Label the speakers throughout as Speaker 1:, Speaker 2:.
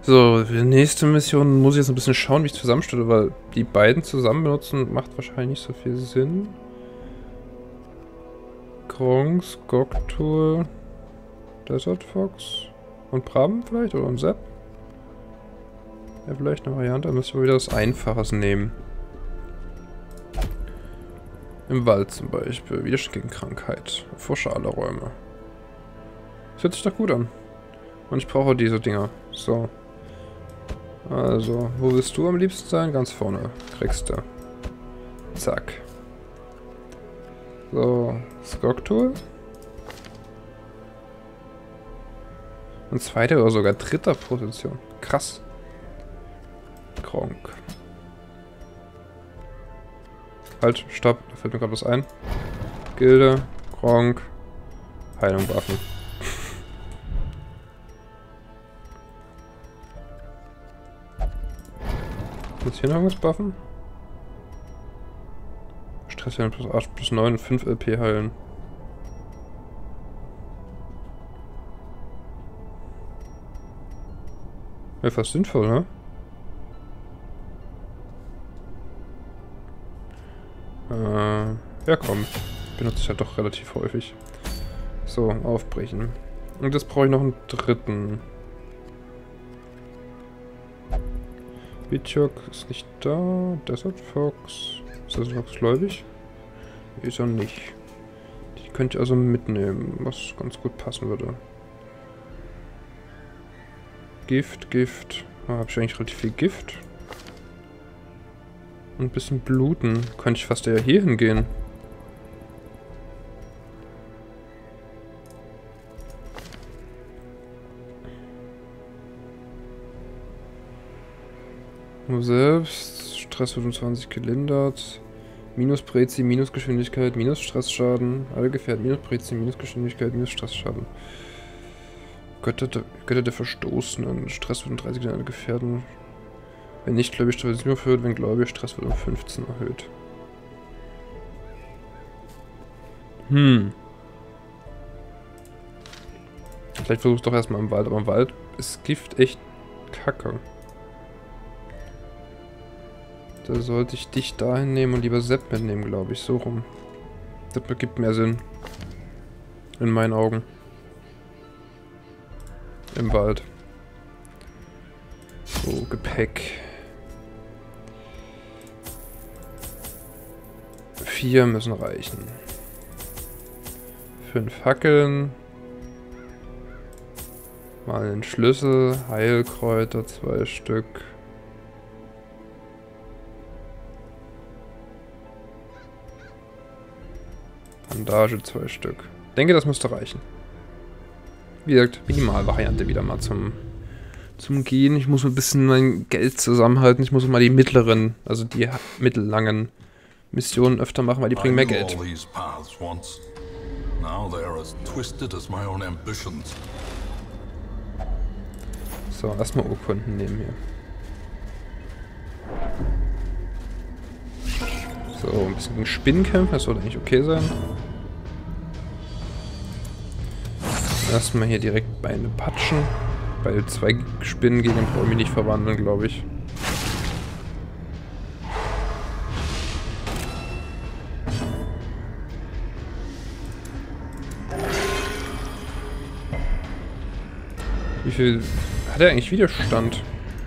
Speaker 1: So, für die nächste Mission muss ich jetzt ein bisschen schauen, wie ich zusammenstelle, weil die beiden zusammen benutzen macht wahrscheinlich nicht so viel Sinn. Gronks, Goktur, Desert Fox und Bram vielleicht oder ein Sepp. Ja, vielleicht eine Variante, dann müssen wir wieder was Einfaches nehmen. Im Wald zum Beispiel, Widerstand gegen Krankheit, forsche alle Räume. Das hört sich doch gut an. Und ich brauche diese Dinger. So. Also, wo willst du am liebsten sein? Ganz vorne. Kriegst du. Zack. So, Skoktool. Und zweite oder sogar dritter Position. Krass. Gronk. Halt, stopp. Da fällt mir gerade was ein. Gilde, Gronk, Heilung, Waffen. Muss hier noch irgendwas buffen? Stresswert plus 8 plus 9 und 5 LP heilen. Wäre fast sinnvoll, ne? Ja komm. Benutze ich halt doch relativ häufig. So, aufbrechen. Und jetzt brauche ich noch einen dritten. Witchok ist nicht da. Desert Fox. Ist Desert Fox gläubig? Ist er nicht. Die könnte ich also mitnehmen, was ganz gut passen würde. Gift, Gift. Habe ich eigentlich relativ viel Gift. Und ein bisschen Bluten. Könnte ich fast eher hier hingehen. Nur selbst. Stress 25 gelindert. Minus Prezi, minus Geschwindigkeit, minus Stressschaden. Alle Gefährten, minus Prezi, minus Geschwindigkeit, minus Stressschaden. Götter der Verstoßenen. Stress wird um 30 alle Gefährten. Wenn nicht gläubig, Stress wird 7 erhöht. Wenn gläubig, Stress wird um 15 erhöht. Vielleicht versuch's doch erstmal im Wald, aber im Wald ist Gift echt kacke. Da sollte ich dich dahin nehmen und lieber Sepp mitnehmen, glaube ich. So rum. Das ergibt mehr Sinn. In meinen Augen. Im Wald. So, Gepäck. 4 müssen reichen. 5 Fackeln. Mal einen Schlüssel. Heilkräuter 2 Stück. Bandage 2 Stück. Denke, das müsste reichen. Wie gesagt, Minimalvariante wieder mal zum Gehen. Ich muss ein bisschen mein Geld zusammenhalten. Ich muss mal die mittleren, also die mittellangen Missionen öfter machen, weil die bringen mehr Geld. So, erstmal Urkunden nehmen hier. So, ein bisschen gegen Spinnen kämpfen, das sollte eigentlich okay sein. Erstmal hier direkt Beine patschen. Bei 2 Spinnen gegen den brauche ich mich nicht verwandeln, glaube ich. Wie viel hat er eigentlich Widerstand?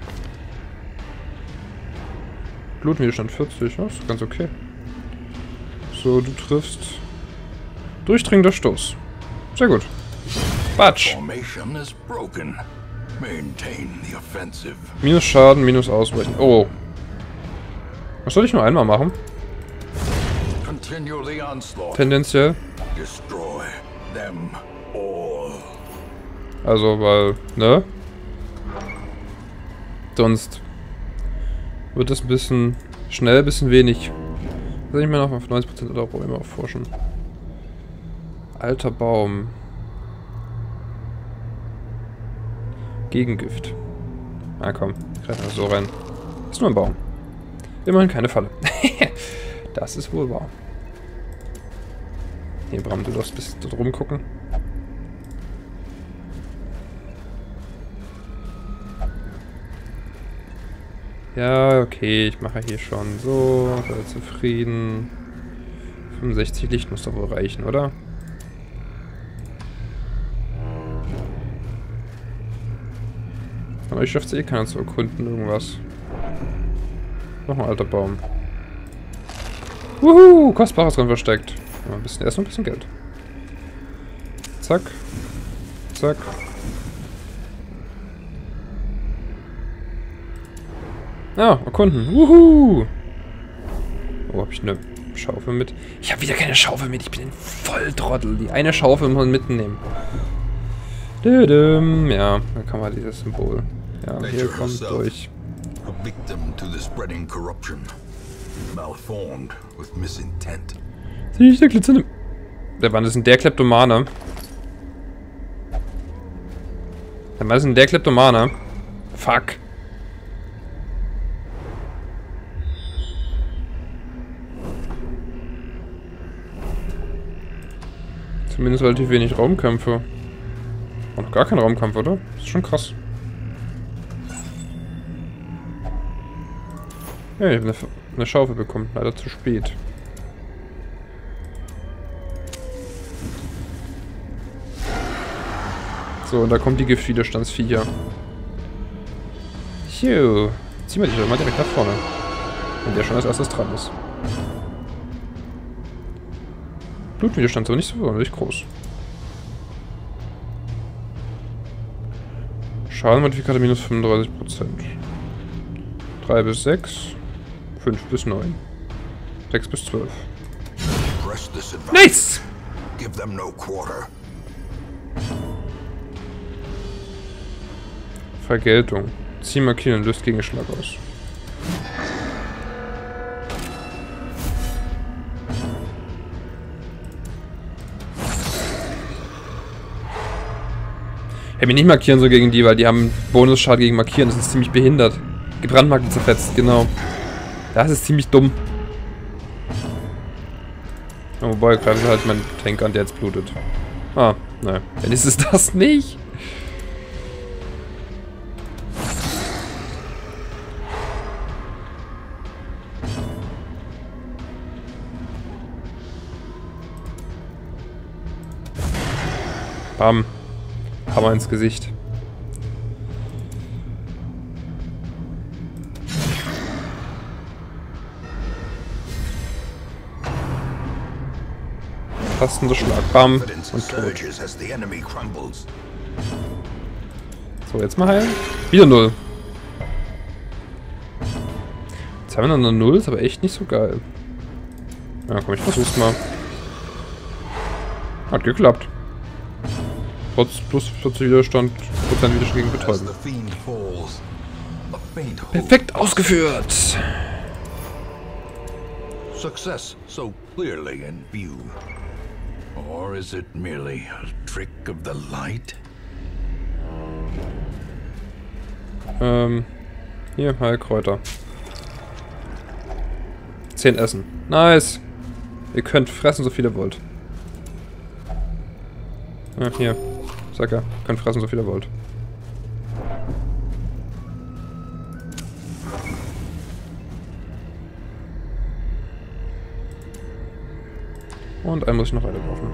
Speaker 1: Blutwiderstand 40, ja, ist ganz okay. So, du triffst. Durchdringender Stoß. Sehr gut. Batsch. Minus Schaden, minus Ausweichen. Oh. Was soll ich nur einmal machen? Tendenziell. Also, weil, ne? Sonst wird das ein bisschen schnell, ein bisschen wenig. Soll ich mir noch auf 90% aller Räume erforschen? Alter Baum. Gegengift. Ah komm, ich greif mal so rein. Ist nur ein Baum. Immerhin keine Falle. Das ist wohl wahr. Hier, Bram, du darfst ein bisschen dort rumgucken. Ja, okay, ich mache hier schon so. Seid zufrieden. 65 Licht muss doch wohl reichen, oder? Aber ich schaffe es eh keiner zu erkunden, irgendwas. Noch ein alter Baum. Wuhu, Kostbares drin versteckt. Ja, ein bisschen Essen und ein bisschen Geld. Zack. Zack. Ja, erkunden. Wuhu! Oh, hab ich eine Schaufel mit? Ich habe wieder keine Schaufel mit. Ich bin ein Volltrottel. Die eine Schaufel muss man mitnehmen. Düdüm. Ja, dann kann man dieses Symbol. Ja, hier kommt durch.
Speaker 2: A victim to the spreading corruption. Malformed with misintent.
Speaker 1: Sieh ich der glitzernde... Der Mann ist ein der Kleptomane. Der Mann ist ein der Kleptomane. Fuck. Zumindest relativ wenig Raumkämpfe. Und noch gar kein Raumkampf, oder? Das ist schon krass. Ja, ich habe eine Schaufel bekommen. Leider zu spät. So, und da kommt die Giftwiderstandsviecher. Ziehen wir die doch mal direkt nach vorne. Wenn der schon als erstes dran ist. Blutwiderstand ist aber nicht so sonderlich groß. Schadenmodifikator minus 35%. 3 bis 6. 5 bis 9. 6 bis 12. Nice!
Speaker 2: Give them no quarter.
Speaker 1: Vergeltung. Zieh markieren, löst Gegenschlag aus. Ich hätte mich nicht markieren so gegen die, weil die haben Bonusschaden gegen Markieren. Das ist ziemlich behindert. Gebrandmarkt zerfetzt, genau. Das ist ziemlich dumm. Ja, wobei, greifen wir halt meinen Tank an, der jetzt blutet. Ah, nein. Dann ist es das nicht. Bam. Hammer ins Gesicht. Passender Schlag. Bam. Und tot. So, jetzt mal heilen. Wieder 0. Jetzt haben wir noch eine 0, ist aber echt nicht so geil. Ja, komm, ich versuch's mal. Hat geklappt. Trotz plus 40 Widerstand, Prozent Widerstand gegen Betäuben. Perfekt ausgeführt!
Speaker 2: Success so clearly in view. Or is it merely a trick of the light?
Speaker 1: Hier, Heilkräuter. 10 Essen. Nice! Ihr könnt fressen, so viel ihr wollt. Ja, hier. Sag ja, könnt fressen, so viel ihr wollt. Und einen muss ich noch weiterlaufen.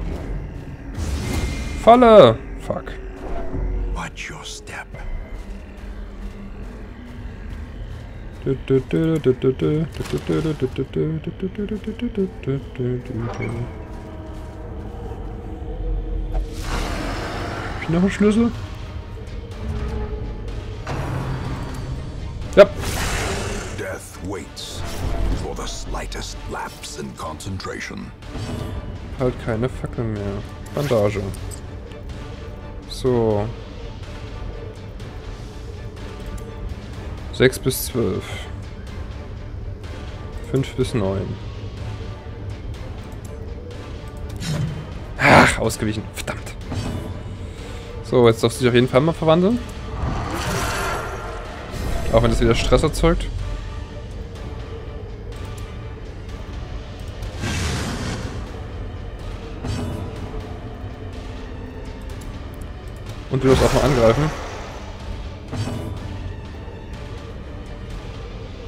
Speaker 1: Falle! Fuck.
Speaker 2: Watch your step.
Speaker 1: Hab ich noch einen Schlüssel? Ja.
Speaker 2: Death waits for the slightest lapse in concentration.
Speaker 1: Halt keine Fackel mehr. Bandage. So. 6 bis 12. 5 bis 9. Ach, ausgewichen. Verdammt. So, jetzt darfst du dich auf jeden Fall mal verwandeln. Auch wenn das wieder Stress erzeugt. Und du darfst auch mal angreifen.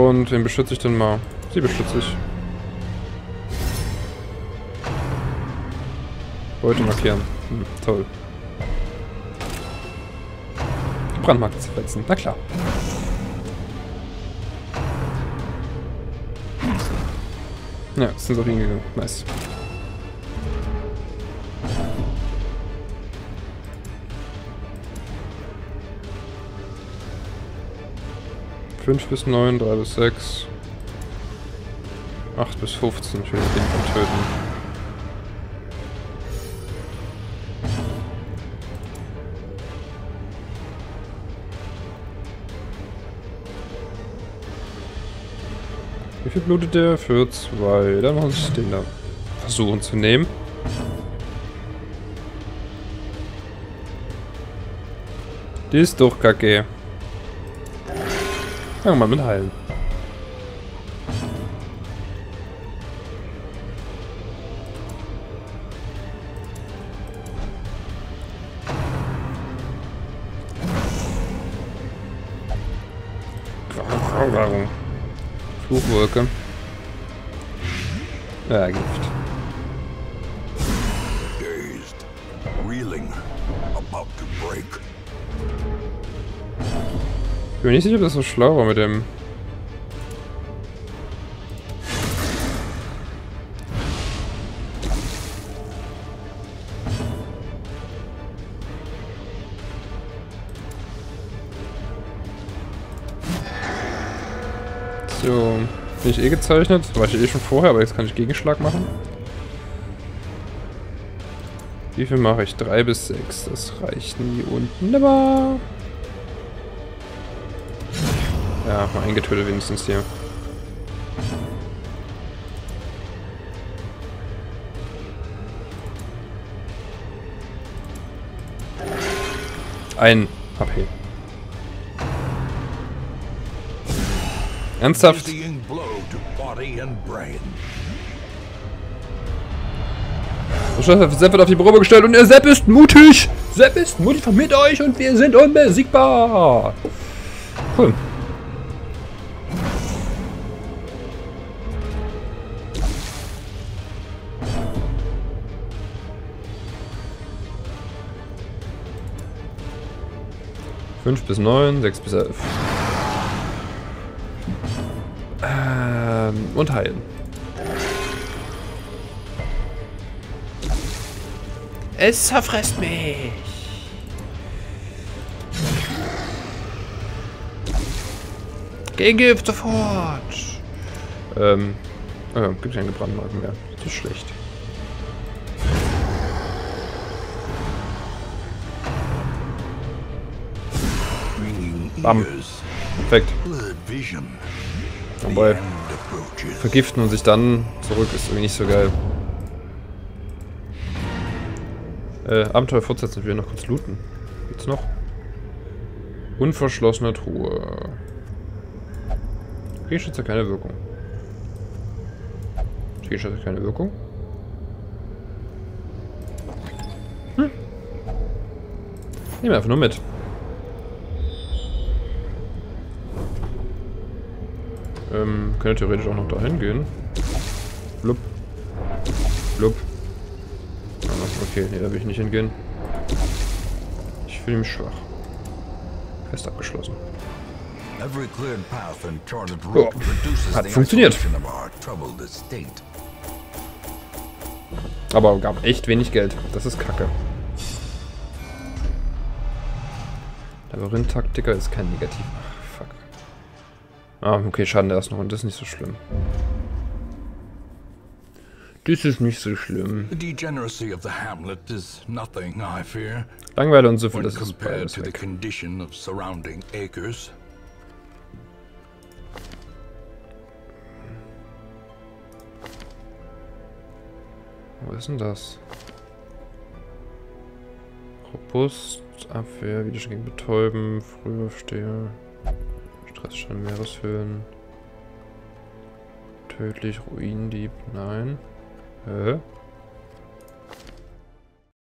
Speaker 1: Und wen beschütze ich denn mal? Sie beschütze ich. Beute markieren. Toll. Brandmarkt setzen. Na klar. Ja, sind auch hingegangen. Nice. Fünf bis 9, 3 bis 6. 8 bis 15. Ich will den Ding töten. Wie viel blutet der? Für 2. Dann muss ich den da versuchen zu nehmen. Die ist doch kacke. Fangen wir mal mit heilen. Warum? Fluchwolke. Ja, Gift.
Speaker 2: Dazed, reeling, about to break.
Speaker 1: Ich bin mir nicht sicher, ob das so schlau war mit dem. So, bin ich eh gezeichnet. War ich eh schon vorher, aber jetzt kann ich Gegenschlag machen. Wie viel mache ich? 3 bis 6. Das reicht nie unten. Aber ja, mal eingetötet wenigstens hier. Ein HP. Ernsthaft? Sepp wird auf die Probe gestellt und der Sepp ist mutig! Sepp ist mutig mit euch und wir sind unbesiegbar! Cool. Fünf bis 9, 6 bis 11. Und heilen. Es zerfresst mich. Gegengift sofort. Gibt keine Brandmarken mehr. Das ist schlecht. Bam. Perfekt. Wobei, vergiften und sich dann zurück ist irgendwie nicht so geil. Abenteuer fortsetzen, ich will noch kurz looten. Geht's noch? Unverschlossene Truhe. Gegenschütze keine Wirkung. Gegenschütze keine Wirkung. Nehmen wir einfach nur mit. Könnte theoretisch auch noch dahin gehen. Blub. Blub. Okay, nee, da will ich nicht hingehen. Ich fühle mich schwach. Fest abgeschlossen. Oh, hat funktioniert. Aber gab echt wenig Geld. Das ist kacke. Labyrinth-Taktiker ist kein Negativ. Ach, fuck. Ah, okay, Schaden der ist noch und das ist nicht so schlimm. Das ist nicht so schlimm. Langeweile und so viel, das ist beides weg. Wo ist denn das? Robust, Abwehr, Widerstand gegen Betäuben, Frühaufsteher, Stressschaden, Meereshöhlen, tödlich, Ruinendieb, nein. Hä?